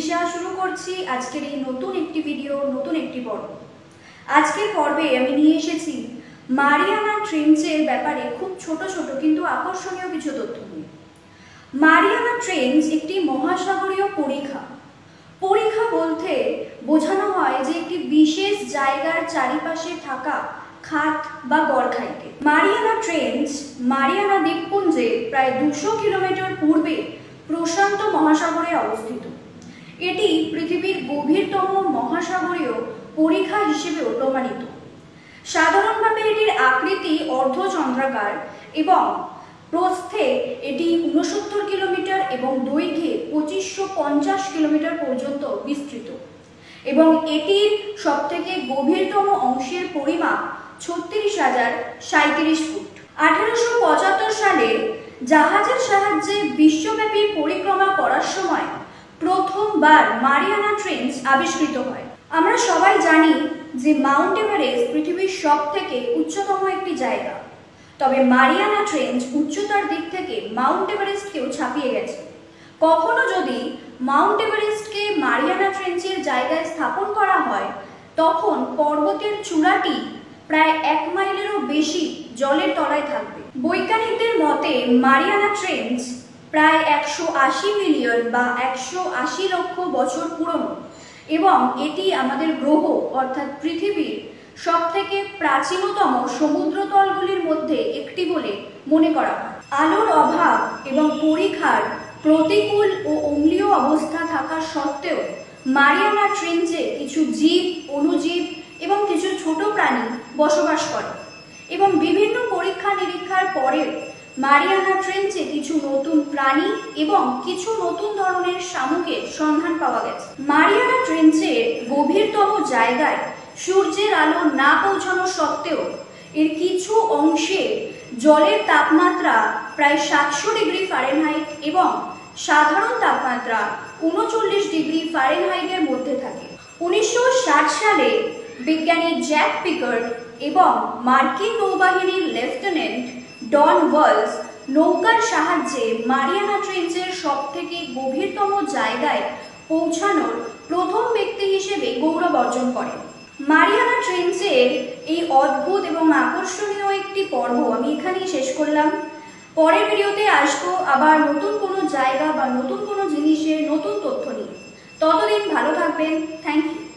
তৃষা শুরু করছি আজকের এই নতুন একটি ভিডিও, নতুন একটি পর্ব। আজকের পর্বে আমি নিয়ে এসেছি মারিয়ানা ট্রেঞ্চের ব্যাপারে খুব ছোট ছোট কিন্তু আকর্ষণীয় কিছু তথ্য নিয়ে। মারিয়ানা ট্রেঞ্চ একটি মহাসাগরীয় পরিখা। পরিখা বলতে বোঝানো হয় যে একটি বিশেষ জায়গার চারিপাশে থাকা খাত বা গড়খাইকে। মারিয়ানা ট্রেঞ্চ মারিয়ানা দ্বীপপুঞ্জে প্রায় 200 কিলোমিটার পূর্বে প্রশান্ত মহাসাগরে অবস্থিত। এটি পৃথিবীর গভীরতম মহাসাগরীয় পরিখা হিসেবেও প্রমাণিত। সাধারণভাবে এটির আকৃতি অর্ধচন্দ্রাকার এবং প্রস্থে এটি 69 কিলোমিটার এবং দৈর্ঘ্যে 2550 কিলোমিটার পর্যন্ত বিস্তৃত এবং এটির সবথেকে গভীরতম অংশের পরিমাপ 36,037 ফুট। 1875 সালে জাহাজের সাহায্যে বিশ্বব্যাপী পরিক্রমা করার সময় প্রথমবার মারিয়ানা ট্রেঞ্চ আবিষ্কৃত হয়। আমরা সবাই জানি যে মাউন্ট এভারেস্ট পৃথিবীর সবথেকে উচ্চতম একটি জায়গা, তবে মারিয়ানা ট্রেঞ্চ উচ্চতার দিক থেকে মাউন্ট এভারেস্টকেও ছাপিয়ে গেছে। কখনো যদি মাউন্ট এভারেস্টকে মারিয়ানা ট্রেঞ্চের জায়গায় স্থাপন করা হয়, তখন পর্বতের চূড়াটি প্রায় 1 মাইলেরও বেশি জলের তলায় থাকবে। বৈজ্ঞানিকদের মতে মারিয়ানা ট্রেঞ্চ প্রায় 180 মিলিয়ন বা 180 লক্ষ বছর পুরনো এবং এটি আমাদের গ্রহ অর্থাৎ পৃথিবীর সবথেকে প্রাচীনতম সমুদ্রতলগুলির মধ্যে একটি বলে মনে করা হয়। আলোর অভাব এবং পরিখার প্রতিকূল ও অম্লীয় অবস্থা থাকা সত্ত্বেও মারিয়ানা ট্রেঞ্চে কিছু জীব, অণুজীব এবং কিছু ছোট প্রাণী বসবাস করে এবং বিভিন্ন পরীক্ষা নিরীক্ষার পরেও মারিয়ানা ট্রেঞ্চে কিছু নতুন প্রাণী এবং কিছু নতুন ধরনের শামুকের সন্ধান পাওয়া গেছে। মারিয়ানা ট্রেঞ্চের গভীরতম জায়গায় সূর্যের আলো না পৌঁছানো সত্ত্বেও এর কিছু অংশে জলের তাপমাত্রা প্রায় 700 ডিগ্রি ফারেনহাইট এবং সাধারণ তাপমাত্রা 39 ডিগ্রি ফারেনহাইটের মধ্যে থাকে। 1960 সালে বিজ্ঞানী জ্যাক পিকার্ড এবং মার্কিন নৌবাহিনীর লেফটেন্যান্ট ডন ওয়ালস নৌকার সাহায্যে মারিয়ানা ট্রেঞ্চের সবথেকে গভীরতম জায়গায় পৌঁছানোর প্রথম ব্যক্তি হিসেবে গৌরব অর্জন করেন। মারিয়ানা ট্রেঞ্চের এই অদ্ভুত এবং আকর্ষণীয় একটি পর্ব আমি এখানেই শেষ করলাম। পরের ভিডিওতে আসবো আবার নতুন কোনো জায়গা বা নতুন কোনো জিনিসের নতুন তথ্য নিয়ে। ততদিন ভালো থাকবেন। Thank you.